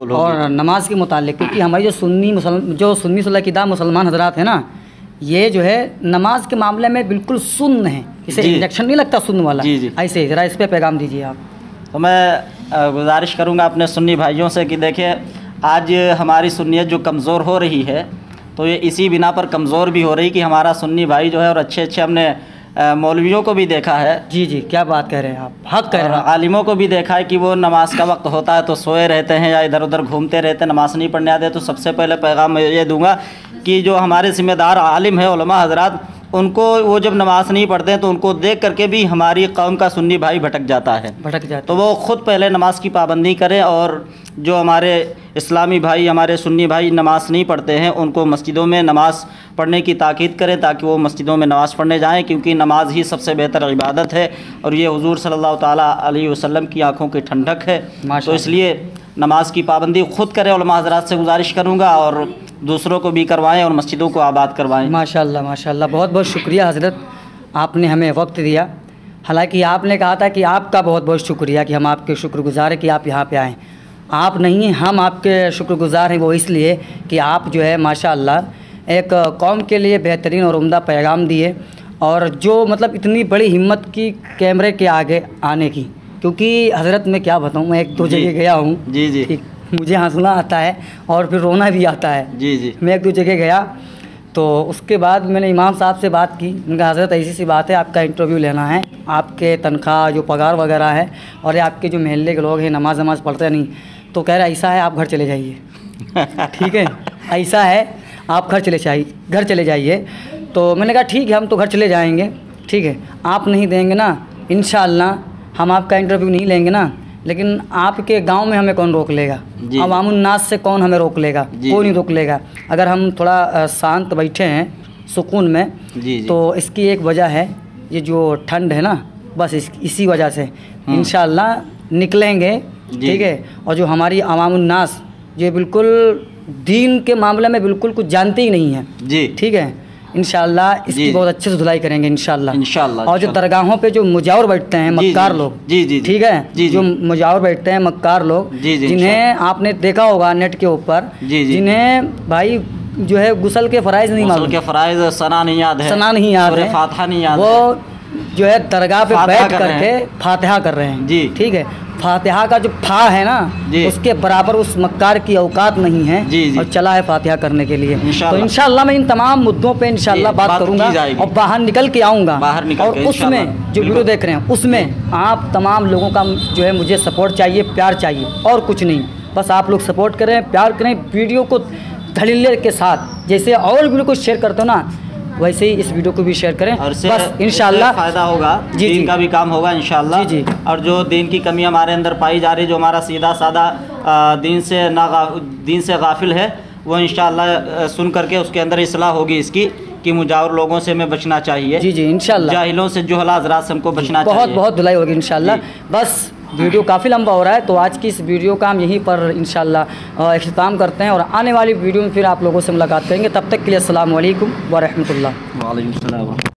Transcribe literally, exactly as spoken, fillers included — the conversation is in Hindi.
बिल्कुल होगी। और नमाज के मुतालिक, क्योंकि हमारी जो सुन्नी मुसल जो सुन्नी सुलह मुसलमान हजरात हैं ना, ये जो है नमाज के मामले में बिल्कुल सुन्न है। इसे इंजेक्शन नहीं लगता सुन्न वाला। जी जी। ऐसे ज़रा इस पर पैगाम दीजिए आप। तो मैं गुजारिश करूँगा अपने सुन्नी भाइयों से कि देखिए, आज हमारी सुन्नियत जो कमज़ोर हो रही है, तो ये इसी बिना पर कमज़ोर भी हो रही कि हमारा सुन्नी भाई जो है, और अच्छे अच्छे हमने मौलवियों को भी देखा है। जी जी, क्या बात कह रहे हैं आप, हक कह रहे हैं। आलिमों को भी देखा है कि वो नमाज का वक्त होता है तो सोए रहते हैं या इधर उधर घूमते रहते हैं, नमाज नहीं पढ़ने आते। तो सबसे पहले पैगाम मैं ये दूंगा कि जो हमारे ज़िम्मेदार आलिम है, उलमा हजरात, उनको वो जब नमाज नहीं पढ़ते हैं तो उनको देख करके भी हमारी कौम का सुन्नी भाई भटक जाता है भटक जाता तो वो ख़ुद पहले नमाज की पाबंदी करें, और जो हमारे इस्लामी भाई, हमारे सुन्नी भाई नमाज नहीं पढ़ते हैं, उनको मस्जिदों में नमाज पढ़ने की ताकीद करें ताकि वो मस्जिदों में नमाज़ पढ़ने जाएं, क्योंकि नमाज ही सबसे बेहतर इबादत है और ये हुजूर सल्लल्लाहु ताला अलैहि वसल्लम की आँखों की ठंडक है। तो इसलिए नमाज की पाबंदी ख़ुद करें। उलमा हज़रात से गुजारिश करूँगा और दूसरों को भी करवाएं और मस्जिदों को आबाद करवाएं। माशाल्लाह माशाल्लाह, बहुत बहुत शुक्रिया हज़रत, आपने हमें वक्त दिया। हालांकि आपने कहा था कि आपका बहुत बहुत शुक्रिया, कि हम आपके शुक्रगुज़ार हैं कि आप यहाँ पे आएँ। आप नहीं हैं, हम आपके शुक्रगुज़ार हैं, वो इसलिए कि आप जो है माशाल्लाह एक कौम के लिए बेहतरीन और उम्दा पैगाम दिए, और जो मतलब इतनी बड़ी हिम्मत की कैमरे के आगे आने की। क्योंकि हज़रत मैं क्या बताऊँ, मैं एक दो जगह गया हूँ। जी जी। ठीक, मुझे हंसना आता है और फिर रोना भी आता है। जी जी। मैं एक दो जगह गया तो उसके बाद मैंने इमाम साहब से बात की। उनका हज़रत ऐसी सी बात है, आपका इंटरव्यू लेना है, आपके तनख्वाह जो पगार वगैरह है और ये आपके जो महल्ले के लोग हैं नमाज नमाज पढ़ते नहीं, तो कह रहा ऐसा है आप घर चले जाइए। ठीक है, ऐसा है आप घर चले जाइए घर चले जाइए तो मैंने कहा ठीक है, हम तो घर चले जाएंगे। ठीक है, आप नहीं देंगे ना, इंशाअल्लाह हम आपका इंटरव्यू नहीं लेंगे ना, लेकिन आपके गांव में हमें कौन रोक लेगा, अवामुन नास से कौन हमें रोक लेगा, कोई नहीं रोक लेगा। अगर हम थोड़ा शांत बैठे हैं सुकून में जी, जी। तो इसकी एक वजह है ये जो ठंड है ना, बस इस, इसी वजह से इंशाअल्लाह निकलेंगे। ठीक है, और जो हमारी अवामुन नास जो बिल्कुल दीन के मामले में बिल्कुल कुछ जानते ही नहीं है जी, ठीक है, इंशाअल्लाह इसकी बहुत अच्छे से धुलाई करेंगे इंशाअल्लाह इंशाअल्लाह। और जो दरगाहों पे जो मुजावर बैठते हैं मक्कार लोग, जी जी, ठीक है, जो मुजावर बैठते हैं मक्कार लोग, जिन्हें आपने देखा होगा नेट के ऊपर, जिन्हें भाई जो है गुसल के फ़राइज़ नहीं मालूम, के फ़राइज़ सना नहीं याद है, सना नहीं याद है, फातिहा नहीं याद, वो जो है दरगाह पे बैठ करके फातिहा कर रहे हैं जी। ठीक है, फातिहा का जो फा है ना, उसके बराबर उस मक्कार की औकात नहीं है जी जी। और चला है फातिहा करने के लिए। तो इंशाअल्लाह मैं इन तमाम मुद्दों पे इंशाअल्लाह बात, बात करूंगा और बाहर निकल के आऊँगा, बाहर निकल और उसमें जो वीडियो देख रहे हैं उसमें आप तमाम लोगों का जो है मुझे सपोर्ट चाहिए, प्यार चाहिए, और कुछ नहीं, बस आप लोग सपोर्ट करें, प्यार करें, वीडियो को धड़ल्ले के साथ जैसे और वीडियो को शेयर करते हो ना, वैसे ही इस वीडियो को भी शेयर करें, और बस इंशाअल्लाह फ़ायदा होगा, जी दीन का भी काम होगा इंशाअल्लाह जी जी। और जो दीन की कमी हमारे अंदर पाई जा रही, जो हमारा सीधा सादा दीन से ना दीन से गाफिल है, वो इंशाअल्लाह सुन करके उसके अंदर इस्लाह होगी इसकी कि मुजावर लोगों से हमें बचना चाहिए जी जी इंशाअल्लाह, जाहिलों से जुहला हज़रात से हमको बचना चाहिए, बहुत बहुत धुलाई होगी इंशाअल्लाह। बस वीडियो काफ़ी लंबा हो रहा है, तो आज की इस वीडियो का हम यहीं पर इंशाअल्लाह इख्तिताम करते हैं और आने वाली वीडियो में फिर आप लोगों से मुलाकात करेंगे। तब तक के लिए अस्सलाम वालेकुम व रहमतुल्लाह।